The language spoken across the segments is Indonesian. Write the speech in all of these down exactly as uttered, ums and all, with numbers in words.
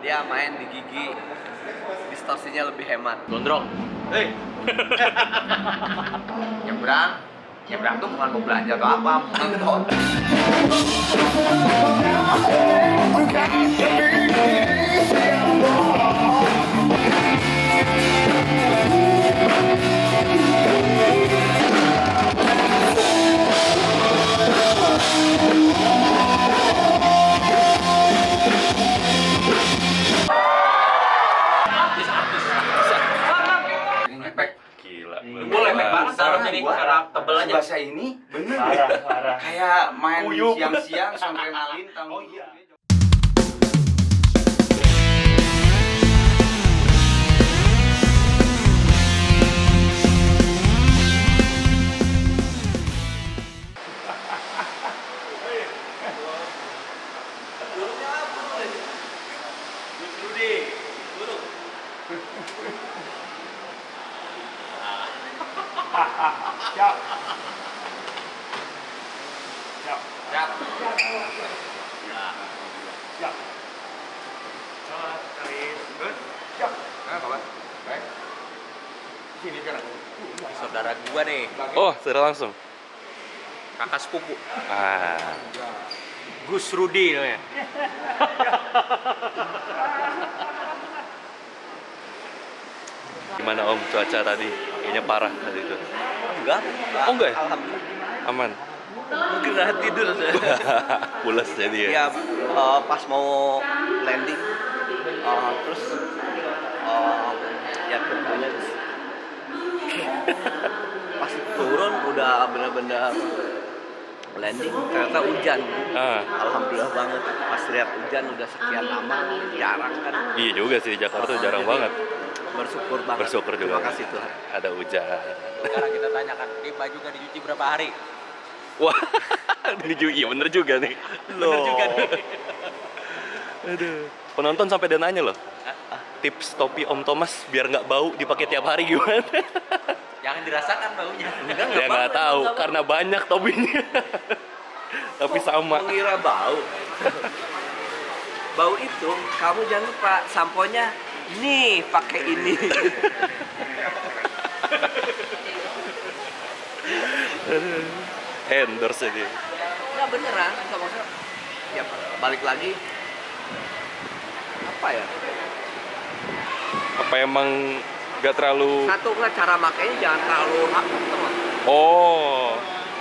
Dia main di gigi, distorsinya lebih hemat. Gondrong. Hei. Nyebrang, nyebrang tuh bukan mau belanja atau apa, mau nonton. Tebelnya bahasa ini bener parah, parah. Kayak main siang-siang adrenalin tahu. Oh iya. Siap. Siap. Siap. Siap. Salah, Karis. Good. Siap. Nah, apa? Baik. Sini kan. Saudara gua nih, Oh, sudah langsung. kakak sepupu. Ah. Gus Rudi namanya. Gimana Om cuaca tadi? Kayaknya parah tadi itu. Enggak. Oh, enggak ya? Alhamdulillah. Aman. Mungkin udah tidur saya. Pulas jadi ya. Ya, uh, pas mau landing, uh, terus uh, ya tentunya pas turun udah bener-bener landing ternyata hujan. Ah. Alhamdulillah banget. Pas lihat hujan udah sekian lama, jarang kan. Iya juga sih, Jakarta jarang Jadi, banget. Bersyukur banget. Bersyukur juga. Terima kasih Tuhan. Ada hujan. Sekarang kita tanyakan, ini baju gak dicuci berapa hari? Wah, ini juga iya bener juga nih. Bener juga nih. Aduh. Penonton sampai dia nanya loh. Tips topi Om Thomas biar nggak bau dipakai tiap hari gimana? Jangan dirasakan baunya. Enggak, Dia nggak bau, tahu enggak bau. karena banyak topinya. Tapi Kok sama. mengira bau. Bau itu kamu jangan lupa samponya nih pakai ini. Endorse dia. Nggak beneran, nggak maksudnya. Ya balik lagi. Apa ya? Apa emang nggak terlalu? Satu nggak cara makainya jangan terlalu hapus teman. Oh.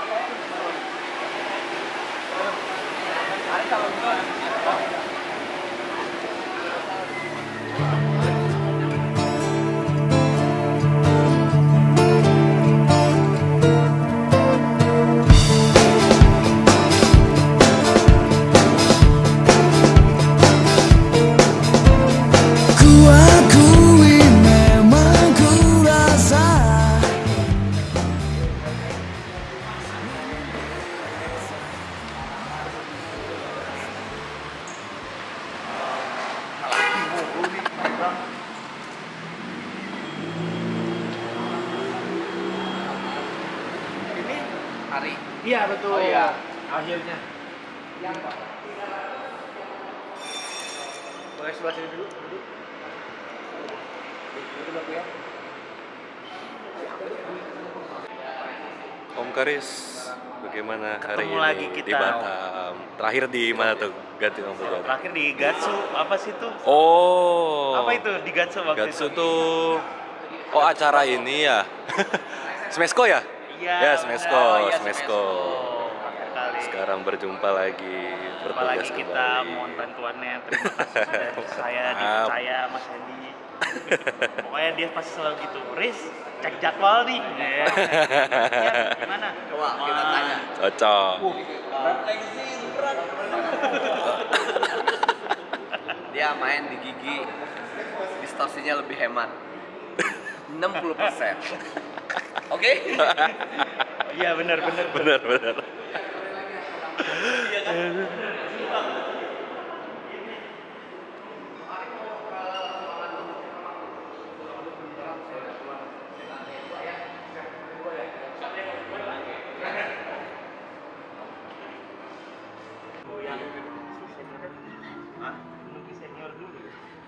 Ini hari. Iya betul. Oh iya. Akhirnya. Boleh sebelah sini dulu. Duduk. Duduk aku ya. Om Karis, bagaimana hari Ketemu ini lagi di kita. Batam? Terakhir di mana tuh? Ganti Om Batam. Terakhir di Gatsu, apa sih tuh? Oh. Apa itu di Gatsu waktu Gatsu itu? tuh. Oh, acara ini ya. Smesco ya? Iya. Ya, Smesco, benar. Oh, iya, Smesco. Akhir kali. Sekarang berjumpa lagi, bertugas Apalagi kembali. kita mohon bantuannya. Terima kasih dari saya, Maaf. dipercaya Mas Hendy. Pokoknya dia pasti selalu gitu. Riz, cek jadwal nih. Ya, gimana? Coba kita Wah. tanya. Cocok. Dia main di gigi, distorsinya lebih hemat. enam puluh persen. Oke? Iya benar benar. Benar, benar. Hah? Nunggu senior dulu.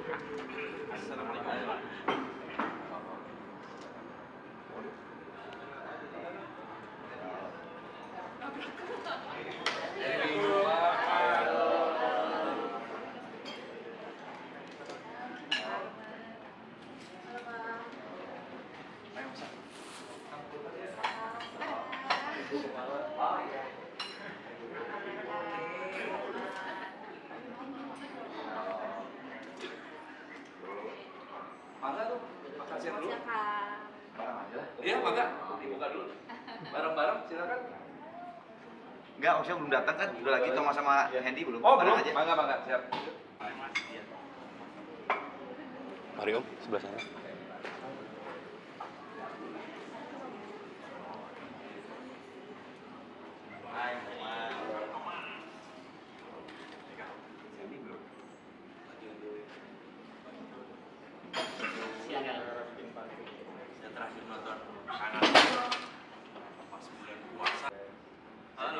Mangga tuh, makan siang dulu. Silakan. Barang aja. Iya, mangga. Dibuka dulu. Barang-barang, silakan. Enggak, Om Syah belum datang kan? Udah lagi Thomas sama Hendy belum? Oh, Bareng belum. aja. Mangga, mangga. Siap. Mari Om, sebelah sana. Yang terakhir nonton pas bulan puasa. Halo.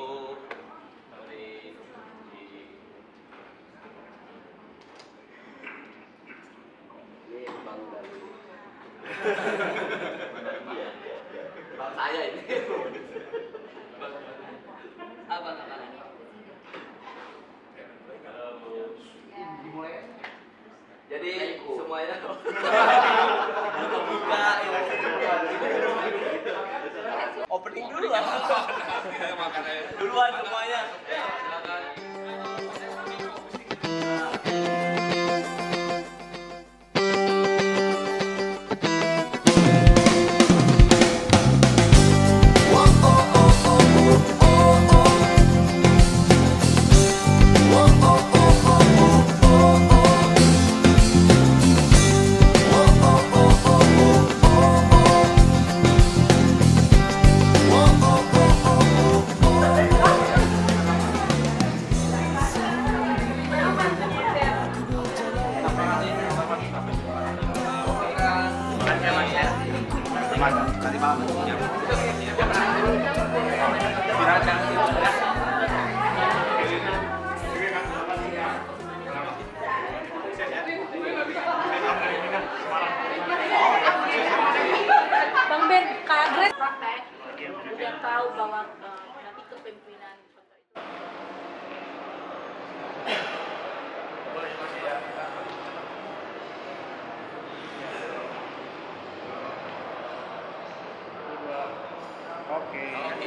Bang saya ini. Apa apa? Jadi semuanya buka opening dulu lah. Duluan semuanya. Bang Ben kaget praktek udah tahu bahwa uh, nanti kepemimpinan foto itu. Oke.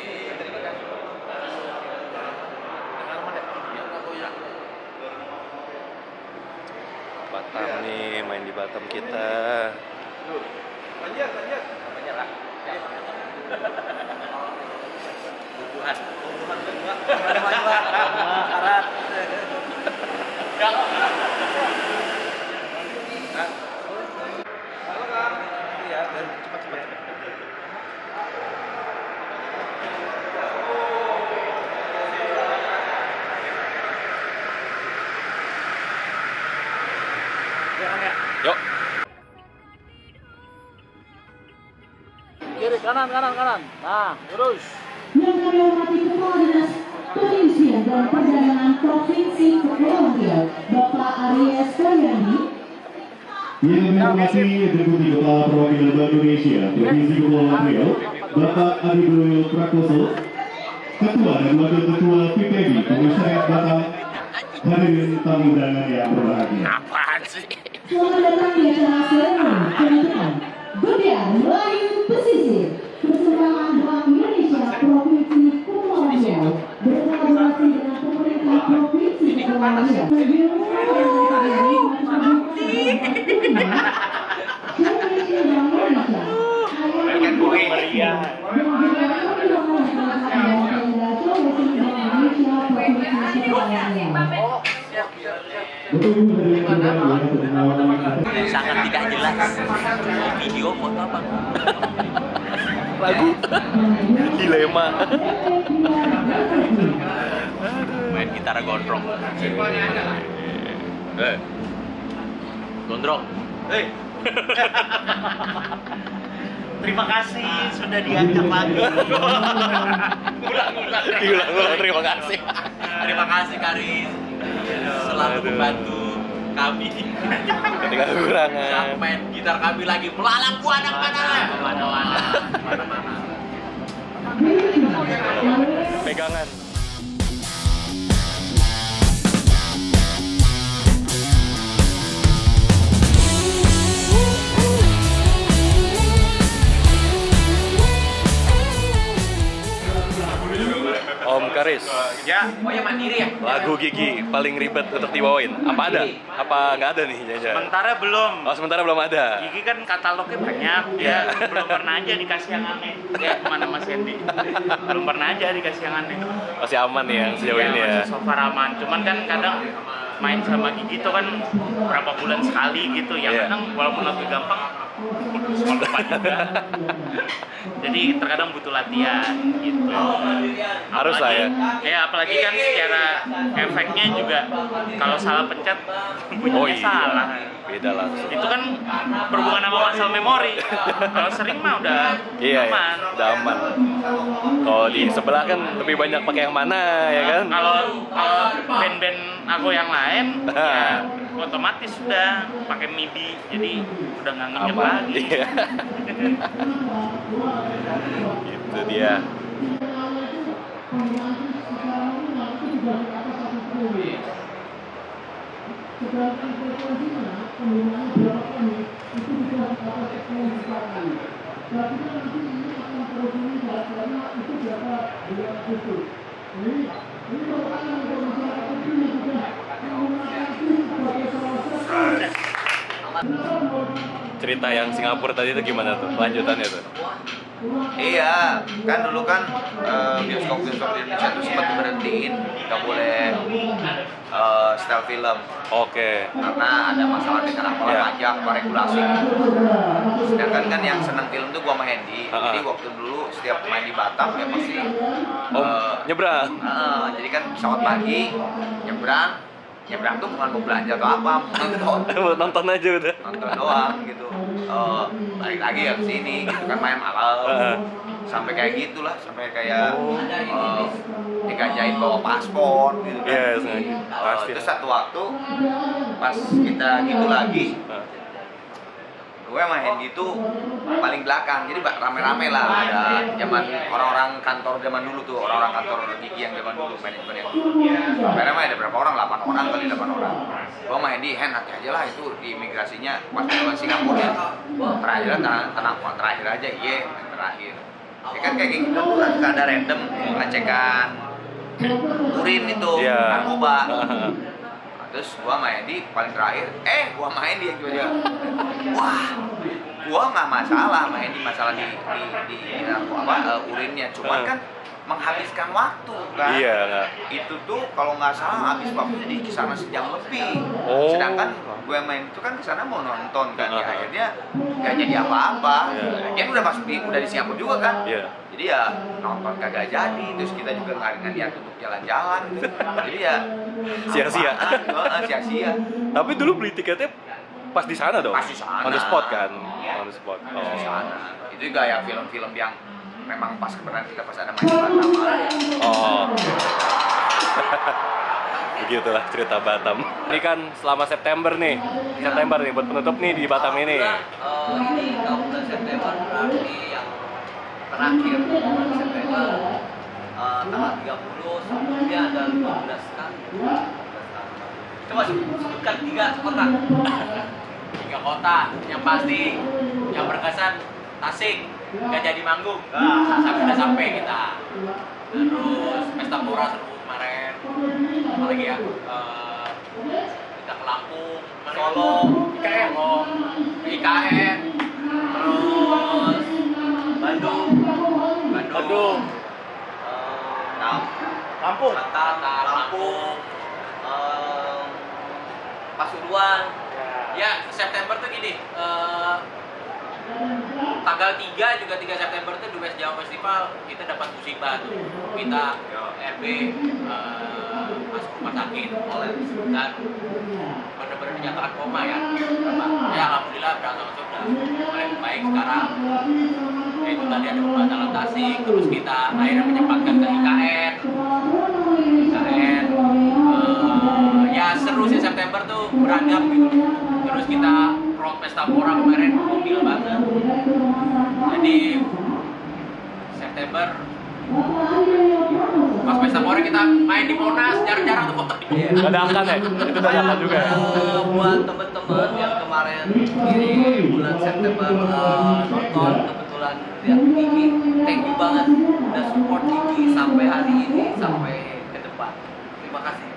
Batam nih, main di Batam kita. Lanjut, lanjut. Menyerah. Bubuhan. Bubuhan kedua. Karat. Halo, Kang. Iya, cepat, cepat. Yuk. Kiri, kanan, kanan, kanan. Nah, terus. Yang kami hormati Kepala Dinas Perindustrian dan Perdagangan Provinsi Kepulauan Riau, Bapak Aries Karyandi. Yang kami hormati Deputi Kepala Perwakilan Bank Indonesia Provinsi Kepulauan Riau, Bapak Abidoyo Prakoso, Ketua dan Wakil Ketua P P B Komisariat Batam, hadirin tamu undangan yang berbahagia. Apaan sih? Selamat datang di acara seremoni penutupan Gebiar Melayu Pesisir Persembahan Bank Indonesia Provinsi Kepulauan Riau berkolaborasi dengan pemerintah Provinsi Kepulauan Riau. Meriah. Sangat tidak jelas. Video foto apa? Lagu. Dilema. Main gitar gondrong. Eh. Gondrong. Hei. Terima kasih sudah diajak lagi. Ulang-ulang. Diulang-ulang, terima kasih. Terima kasih Karis. Selalu Aduh. membantu kami. Ketika kekurangan. Sampai gitar kami lagi melalang buana mana mana mana mana mana. Pegangan. Om Karis, Ya, Oh ya mandiri ya? lagu Gigi paling ribet untuk dibawain. Apa ada? Apa nggak ada nih? Jajan? sementara belum. Oh, sementara belum ada. Gigi kan katalognya banyak, ya belum pernah aja dikasih yang aneh. Ya kemana Mas Hendy? Belum pernah aja dikasih yang aneh. Masih aman nih yang sejauh Iya, ini ya. masih so far aman. Cuman kan kadang main sama Gigi tuh kan berapa bulan sekali gitu. Ya Iya. kadang walaupun lagu gampang, semua lupa juga. Jadi terkadang butuh latihan gitu. Harus lah ya. Ya apalagi kan secara efeknya juga kalau salah pencet bunyinya Oh iya. salah. Beda langsung. Itu kan berhubungan sama muscle memory. Kalau sering mah udah Iya, iya, aman. udah aman. Kalau di sebelah kan lebih banyak pakai yang mana ya kan? Kalau kalau band-band aku yang lain, ya otomatis sudah pakai MIDI, jadi udah nggak nginget Aman. lagi. Iya. Itu dia. Cerita yang Singapura tadi itu gimana tuh? Lanjutannya tuh? Iya, kan dulu kan eh, bioskop-bioskop di Indonesia tuh sempat berhentiin, nggak boleh eh, setel film Oke. karena ada masalah dengan apa Iya. pajak atau regulasi. Sedangkan kan yang seneng film tuh gua sama Hendy, Ha-ha. jadi waktu dulu setiap main di Batam ya pasti Om eh, nyebrang. eh, jadi kan pesawat pagi nyebrang, nyebrang tuh bukan mau belanja atau apa, mau nonton. Nonton aja udah. nonton doang gitu. Eh, balik lagi ya ke sini gitu kan main malam. Heeh. Sampai kayak gitulah, sampai kayak eh, digajain bawa paspor gitu kan. Iya, sengaja. Eh, Pasti. terus satu waktu pas kita gitu lagi, Nah. gue sama Hendy itu paling belakang, jadi ba- rame-rame lah. Ada zaman orang-orang kantor zaman dulu tuh, orang-orang kantor Gigi yang zaman dulu, manajemen yang dulu. Rame-rame ada berapa orang? delapan orang kali, delapan orang. Gue sama Hendy, Hen hati aja lah itu di imigrasinya pas di Singapura ya. Terakhir tenang, tenang, terakhir aja, iya yang terakhir. Ya kan kayak gitu tuh kan ada random pengecekan urin itu, Iya. narkoba. Terus gua sama Hendy paling terakhir, eh gua sama Hendy yang juga, wah, gua nggak masalah sama Hendy masalah di di di, di apa uh, urinnya, cuman kan menghabiskan waktu kan. Iya, nggak. Itu tuh kalau nggak salah habis waktunya di kisana sejam lebih. Oh. Sedangkan gue main itu kan kesana mau nonton kan, ya Uh-huh. akhirnya nggak jadi apa-apa. Iya. Lagian udah masuk di udah di Singapura juga kan. Iya. Jadi ya nonton kagak jadi, terus kita juga nggak nggak niat untuk jalan-jalan. Gitu. Jadi ya Sia-sia. apaan, sia-sia. Tapi dulu beli tiketnya pas di sana dong. Pas di sana. On the spot kan. On the spot. Di Oh. sana. Itu juga ya film-film yang memang pas kebenaran kita pas ada main di Batam. Oh. Begitulah cerita Batam. Ini kan selama September nih. September nih buat penutup nih di Batam ini. Eh, ini kabupaten September berarti yang terakhir bulan September eh, tanggal tiga puluh sebelumnya ada lima belas kali. Coba sebutkan tiga kota. Tiga kota yang pasti yang berkesan Tasik nggak jadi manggung. Nah, sampai udah sampai kita. Terus Pesta Pora seru kemarin. Apalagi ya? Eh, kita ke Lampung, Solo, I K N, I K N, terus Bandung, Bandung, Bandung. eh, Lampung. Jakarta, Lampung, eh, Pasuruan. Ya September tuh gini. eh, tanggal tiga juga tiga September tuh di West Jawa Festival kita dapat musibah tuh, kita R B eh, masuk rumah sakit dan benar-benar dinyatakan koma ya. Ya alhamdulillah berangsur sudah mulai baik sekarang. itu tadi ada pembatalan tasik, terus kita akhirnya menyempatkan ke I K N. I K N uh, ya seru sih September tuh beragam gitu. Terus kita Pro Pesta Pora kemarin mobil banget. Jadi September pas Pesta Pora kita main di Monas, jarang-jarang tuh foto di Monas. Dadakan ya? Itu dadakan juga ya? Uh, buat temen-temen yang kemarin ini bulan September uh, nonton kebetulan lihat Kiki, thank you banget udah support Kiki sampai hari ini sampai ke depan. Terima kasih.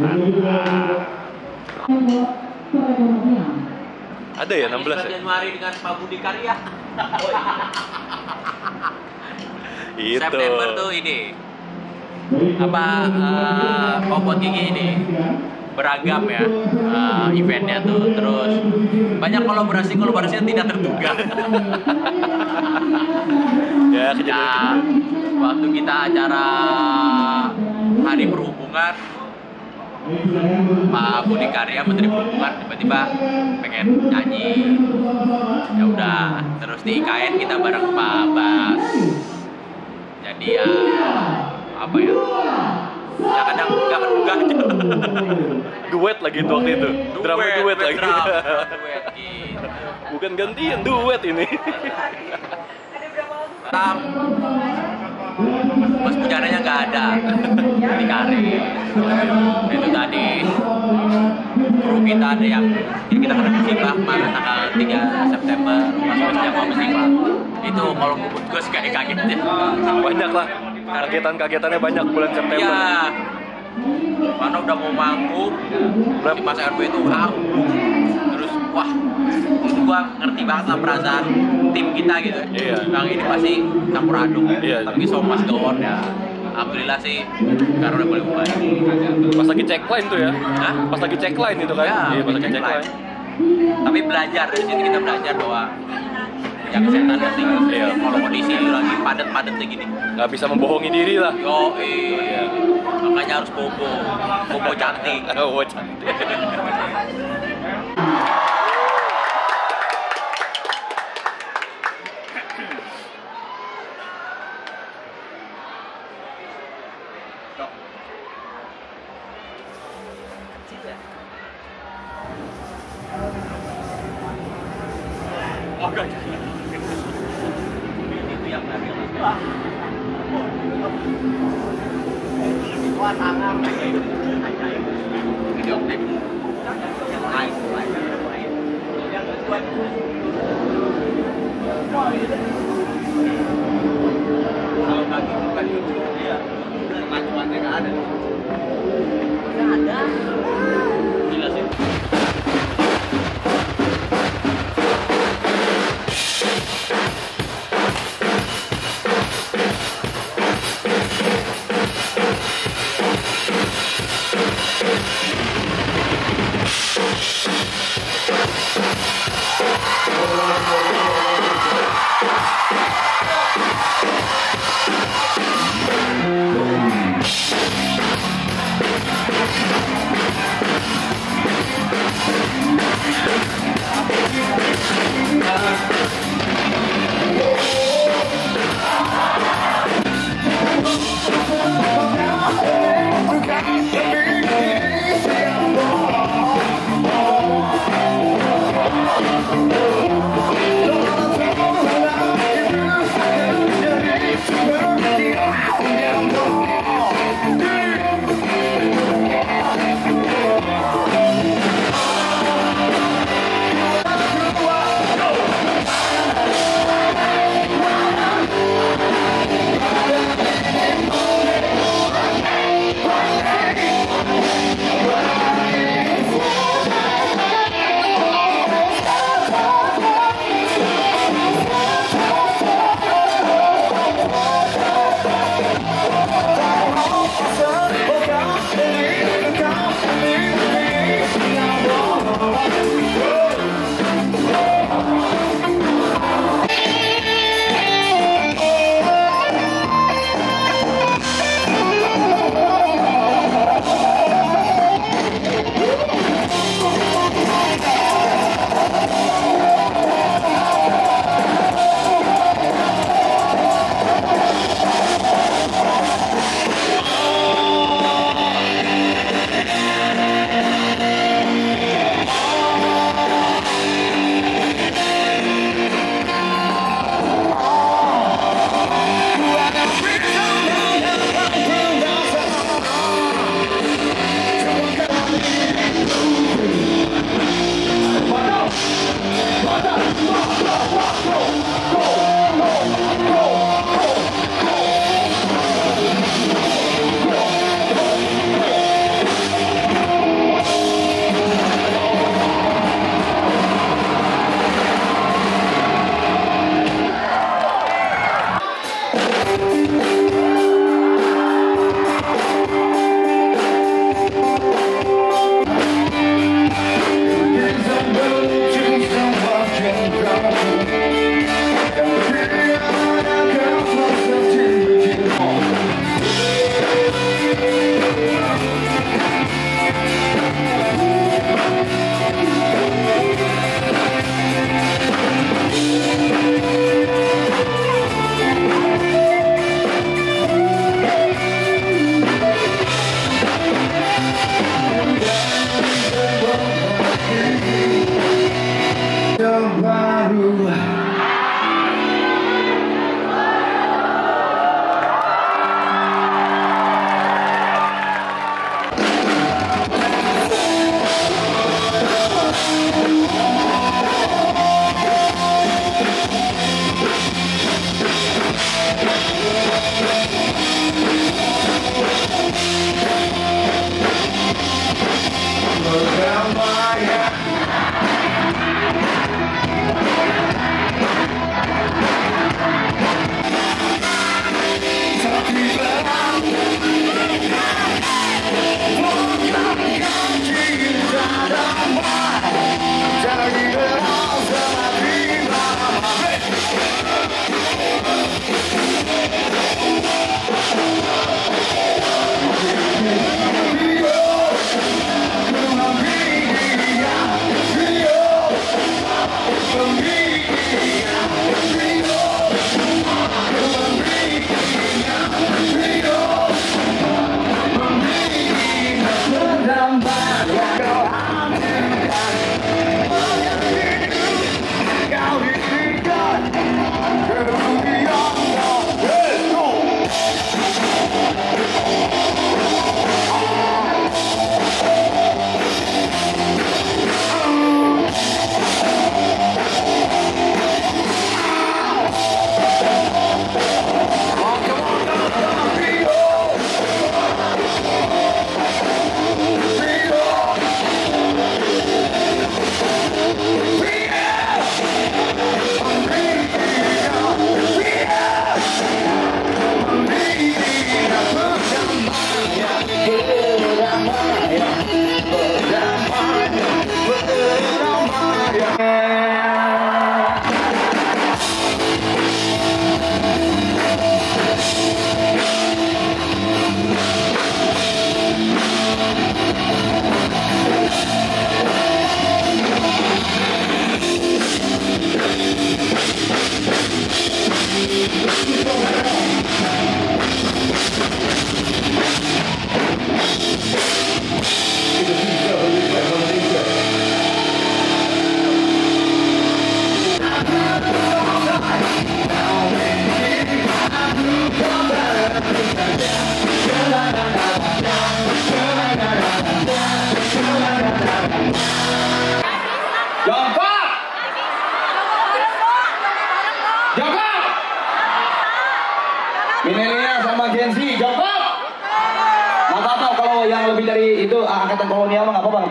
Ada ya enam belas ya? Januari dengan Pak Budi Karya. Itu. September tuh ini apa uh, Popot Gigi ini beragam ya uh, eventnya tuh, terus banyak kolaborasi kolaborasi yang tidak terduga. Ya, Ya, kejadian. waktu kita acara Hari Perhubungan, Pak Budi Karya Menteri Perhubungan tiba-tiba pengen nyanyi. Ya udah, terus di I K N kita bareng Pak Bas. Jadi ya apa ya? Ya kadang nggak menduga aja. Duet lagi itu waktu itu. Drama duet lagi. drum, duet gitu. Bukan gantian, duet ini. Tam, Mas Pujananya nggak ada di Kari. Itu tadi kru kita ada yang yang kita kena musibah kemarin tanggal tiga September pas Jawa musibah. Itu kalau bubut gue sih kayak kaget ya. Banyak lah. Kagetan-kagetannya banyak bulan September. Iya. Mana udah mau manggung, si Mas R W itu haus. Terus wah, itu gua ngerti banget lah perasaan tim kita gitu. Iya. Yang ini pasti campur aduk. Iya. Tapi so Mas Gawon ya. Alhamdulillah sih karena udah boleh bubar. Pas lagi check line tuh ya. Hah? Pas lagi check line itu kan. Ya, Iya, pas lagi check check line. line. Tapi belajar dari situ kita belajar bahwa yang kesehatan penting. Iya. Kalau kondisi lagi padat-padat kayak gini. Nggak bisa membohongi diri lah. Yo, iya. Makanya harus bobo. Bobo cantik. Oh, cantik. Oh, enggak. Itu yang tadi. Wah, tangan. Video klip. Lain, lain, lain. Yang kedua. Kalau bagi bukan YouTube dia, kemajuannya nggak ada. Nggak ada. Gila sih.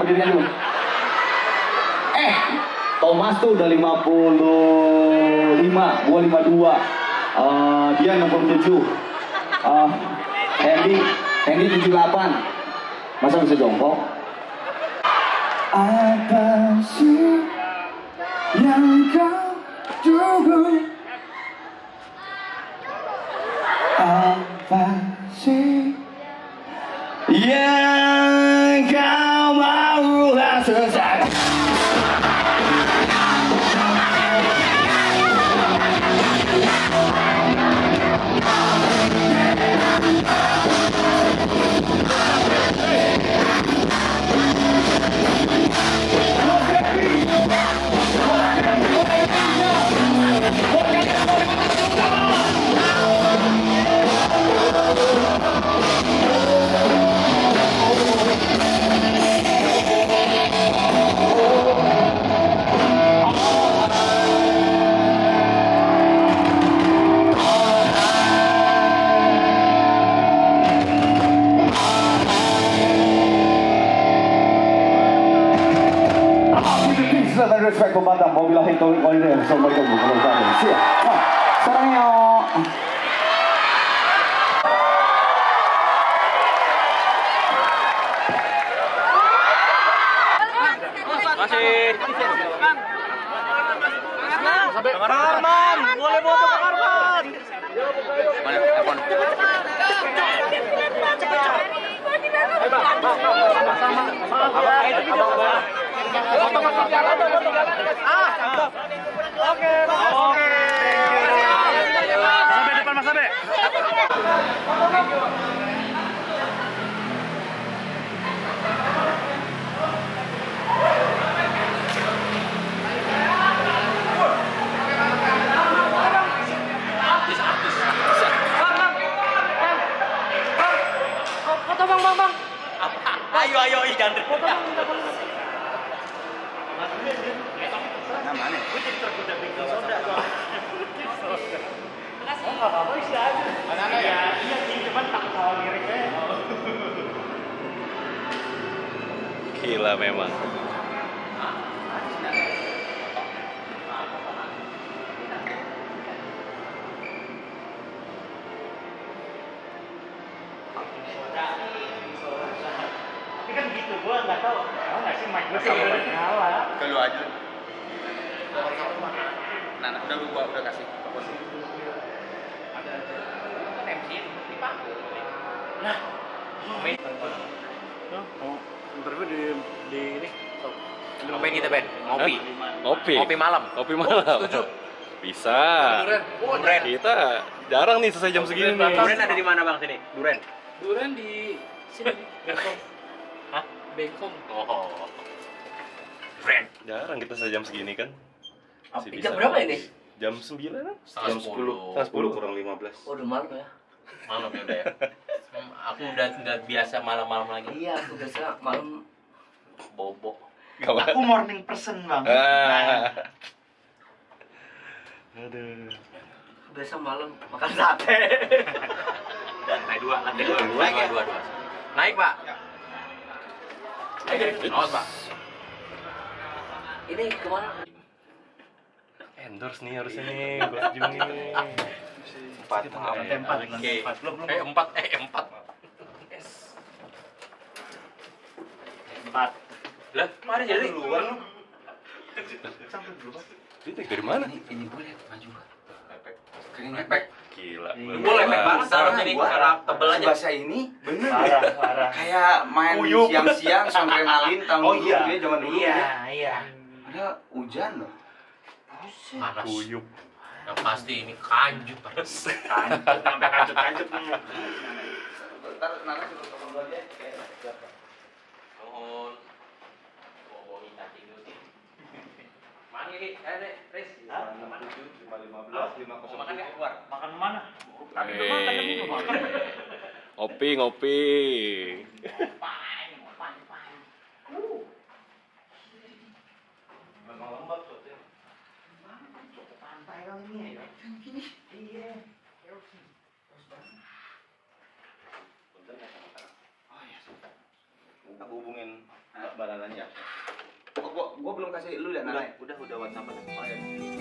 berdirinya dulu. Eh, Thomas tuh udah lima puluh lima, gua lima puluh dua. Uh, dia enam puluh tujuh. Uh, Hendy, Hendy tujuh puluh delapan. Masa bisa jongkok? Apa sih yang kau tunggu? Apa sih yang kau mau selesai? Respect kepada mobil Hito Kolide, Assalamualaikum warahmatullahi wabarakatuh. Siap. Nah, sekarang yang Masih. Kang Arman, boleh foto Kang Arman. Mana telepon? Ah, cakep. Oke, oke. Sampai depan Mas Abe. Foto bang, bang, bang. Ayo ayo ih jangan. Nah, mana? Gue jadi tergoda bikin soda. Oh, nggak apa-apa isi aja. Mana ya? Iya sih, cuman takut salah ngiriknya. Gila memang. Tapi kan gitu, gue nggak tahu. Tahu nggak sih, Mike gue sih udah ngalah. Ke lu aja. Nah, nah, udah lu gua udah kasih. Nah, mau interview di di ini. Ngapain kita Ben? Ngopi. Ngopi. Ngopi malam. Ngopi malam. Setuju. Bisa. Duren. Kita jarang nih selesai jam segini nih. Duren ada di mana Bang sini? Duren. Duren di sini. Bengkong. Hah? Bengkong. Oh. Duren. Jarang kita selesai jam segini kan. Masih bisa. Jam berapa ini? Jam sembilan kan? Setengah sepuluh. Setengah sepuluh kurang lima belas. Oh, udah malam ya? Malam ya udah ya. Hmm, aku udah udah biasa malam-malam lagi. Iya, aku biasa malam Bobo. Gawat. Aku morning person Bang. Ah. Aduh. aku biasa malam makan sate. Naik dua, lantai dua, dua, dua, dua, dua. Naik Pak. Awas Pak. Ini kemana? Endorse nih harusnya nih, buat Juni nih. Empat, Kita empat, nggak- empat, Oke. empat. Belum, belum. Eh empat, eh empat. Empat. Lah kemarin jadi luar lu. Ini dari mana? Ini gue lihat maju. Kering lepek. Gila. Gue lepek banget taruh sini karena tebel aja. Bahasa ini bener Parah, ya. parah. Kayak main Kuyup. siang-siang adrenalin tahun Oh dulu iya, dia zaman dulu iya, ya. iya. Ada hujan loh. Panas. Kuyup. Yang pasti ini kanjut terus. Kancut, sampai kancut-kancut nih. Ntar nanti suruh temen gue aja. Mohon. Oh, ini cacing dulu sih. Mana ini? Eh, Nek, Riz. Hah? lima tujuh, lima lima belas, lima Mau nol makan nggak keluar? Makan mana? Tadi udah Hey. makan, tadi udah makan. Ngopi, ngopi. Memang lembab tuh. Cukup pantai kali ini ya. Iya. Aku hubungin banananya. Ya. Oh, gua, gua belum kasih lu dan Udah, Nana. udah, udah WhatsApp. Oh, iya.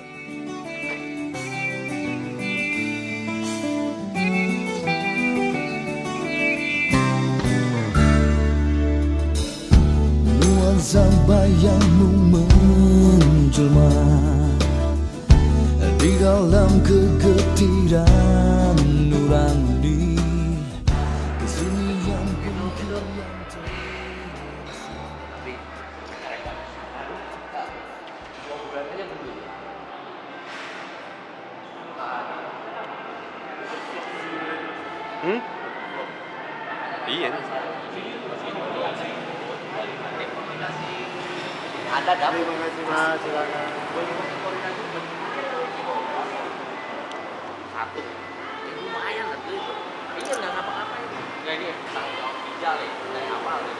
nuansa bayangmu menjelma di dalam kegetiran nurani kesunyian pikir yang terasa. Hmm? Iya. Ada kan? Terima kasih Mas, silakan. Satu. Ya, lumayan lah tuh itu. Iya nggak ngapa-ngapain. Nggak ini tanggung jawab ginjal ya dari awal. Ya.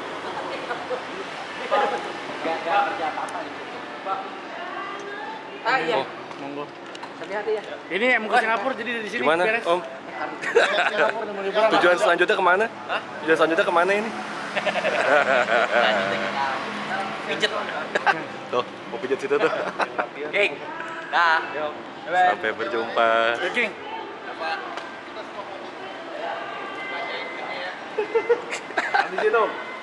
Nggak nggak kerja apa-apa gitu. Pak. Ah iya. Monggo. Hati-hati ya. Ini mau ke Singapura jadi di sini Gimana, beres. Om? Singapura mau liburan. Tujuan selanjutnya kemana? Hah? Tujuan selanjutnya kemana ini? Selanjutnya kita pijet. Tuh, mau pijat situ tuh. Geng. Dah. Sampai berjumpa. Oke, King. Apa? Di situ.